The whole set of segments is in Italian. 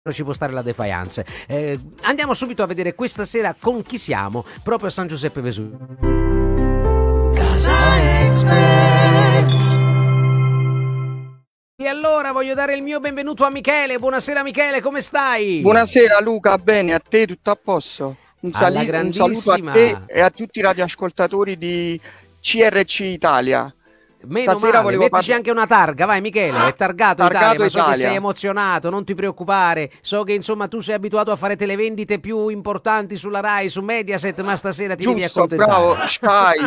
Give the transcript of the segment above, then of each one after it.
ci può stare la defiance. Andiamo subito a vedere questa sera con chi siamo, proprio a San Giuseppe Vesuvio. E allora voglio dare il mio benvenuto a Michele. Buonasera Michele, come stai? Buonasera Luca, bene, a te tutto a posto? Un saluto a te e a tutti i radioascoltatori di CRC Italia. Meno male, mettici anche una targa, vai Michele, è targato Italia, ma so che sei emozionato, non ti preoccupare, so che insomma tu sei abituato a fare televendite più importanti sulla Rai, su Mediaset, ma stasera ti devi accontentare. Bravo, Sky.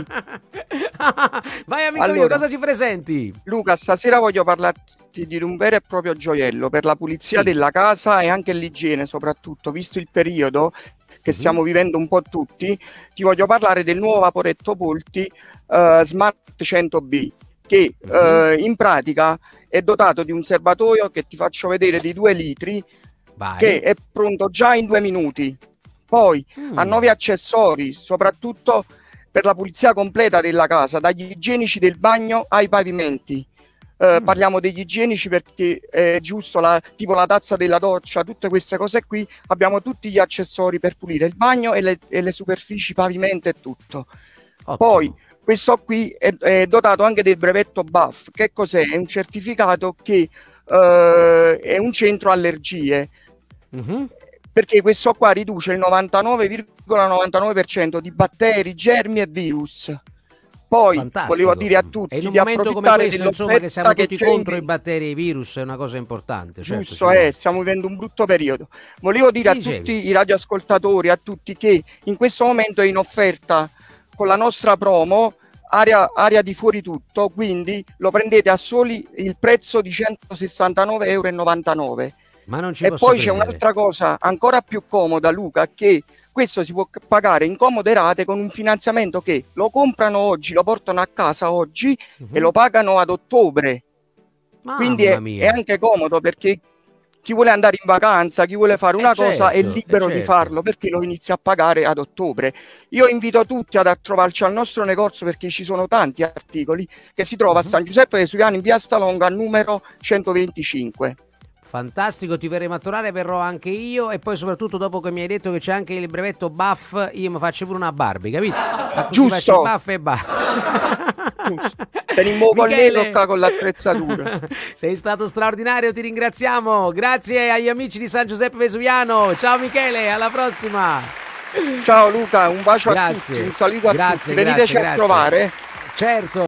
Vai amico mio, cosa ci presenti? Luca, stasera voglio parlarti di un vero e proprio gioiello per la pulizia della casa e anche l'igiene soprattutto, visto il periodo che stiamo vivendo un po' tutti. Ti voglio parlare del nuovo vaporetto Polti Smart 100B, che in pratica è dotato di un serbatoio che ti faccio vedere di 2 litri, che è pronto già in 2 minuti. Poi ha 9 accessori, soprattutto per la pulizia completa della casa, dagli igienici del bagno ai pavimenti. Parliamo degli igienici perché è giusto, tipo la tazza della doccia, tutte queste cose qui, abbiamo tutti gli accessori per pulire il bagno e le superfici, pavimento e tutto. Ottimo. Poi questo qui è dotato anche del brevetto BAF. Che cos'è? È un certificato che è un centro allergie, perché questo qua riduce il 99,99% di batteri, germi e virus. Poi volevo dire a tutti in un momento come questo, insomma, che siamo tutti contro i batteri e i virus, è una cosa importante. Giusto, stiamo vivendo un brutto periodo. Volevo dire a tutti i radioascoltatori, a tutti, che in questo momento è in offerta con la nostra promo aria di fuori tutto, quindi lo prendete a soli il prezzo di 169,99 €. Ma non ci e poi c'è un'altra cosa ancora più comoda, Luca, che questo si può pagare in comode rate con un finanziamento che lo comprano oggi, lo portano a casa oggi e lo pagano ad ottobre. Quindi è anche comodo, perché chi vuole andare in vacanza, chi vuole fare una cosa è libero di farlo, perché lo inizia a pagare ad ottobre. Io invito tutti ad trovarci al nostro negozio, perché ci sono tanti articoli, che si trova a San Giuseppe Vesuviano in via Stalonga numero 125. Fantastico, ti verremo a trovare, verrò anche io, e poi soprattutto dopo che mi hai detto che c'è anche il brevetto Buff, io mi faccio pure una Barbie, capito? Giusto. Buff e Buff. Tenimo con l'eloca con l'attrezzatura. Sei stato straordinario, ti ringraziamo. Grazie agli amici di San Giuseppe Vesuviano. Ciao Michele, alla prossima. Ciao Luca, un bacio a tutti, un saluto a tutti. Veniteci a trovare. Certo.